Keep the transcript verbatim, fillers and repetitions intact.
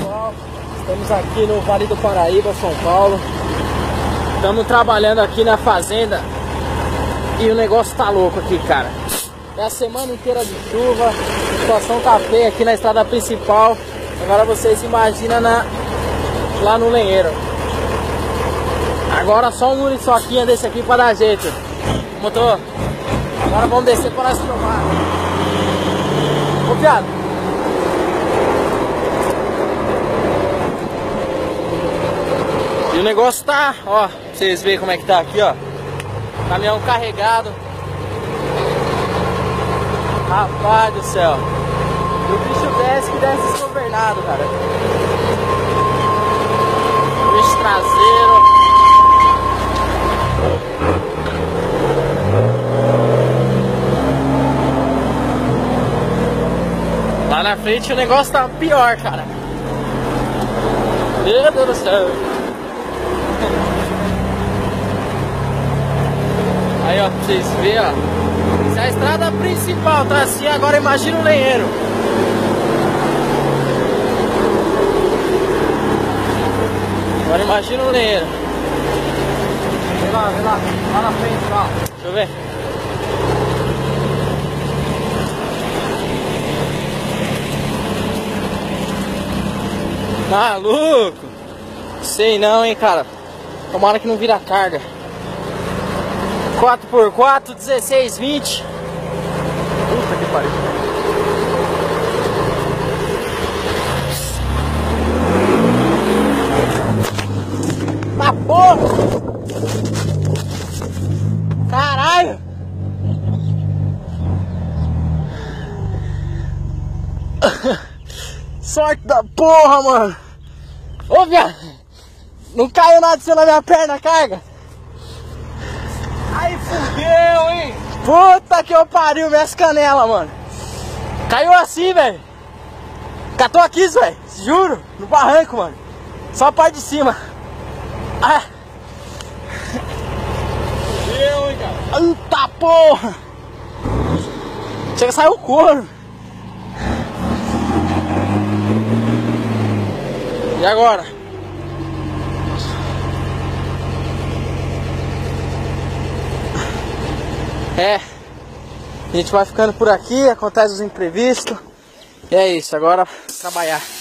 pessoal, estamos aqui no Vale do Paraíba, São Paulo. Estamos trabalhando aqui na fazenda e o negócio tá louco aqui, cara. É a semana inteira de chuva, a situação tá feia aqui na estrada principal. Agora vocês imaginam na, lá no lenheiro. Agora só um muriçoquinha desse aqui pra dar jeito. Motor, agora vamos descer para nós filmar. Ô, viado. E o negócio tá, ó, pra vocês verem como é que tá aqui, ó. Caminhão carregado. Rapaz do céu. E o bicho desce que desce desgovernado, cara. O bicho traseiro. Lá na frente o negócio tá pior, cara. Meu Deus do céu. Aí, ó, pra vocês verem, ó. Se a estrada principal tá assim, agora imagina o lenheiro. Agora imagina o lenheiro. Vem lá, vem lá. Lá na frente, lá. Deixa eu ver. Maluco! Sei não, hein, cara. Tomara que não vira carga. quatro por quatro, dezesseis, vinte. Puta que pariu. Tá porra! Caralho! Sorte da porra, mano! Ô, viado! Não caiu nada assim na minha perna, carga! Aí fudeu, hein? Puta que eu pariu, minhas canelas, mano! Caiu assim, velho! Catou aqui, velho! Juro! No barranco, mano! Só a parte de cima! Ah! Fudeu, hein, cara? Eita porra! Chega a sair o couro! E agora? É, a gente vai ficando por aqui, acontece os imprevistos. E é isso, agora trabalhar.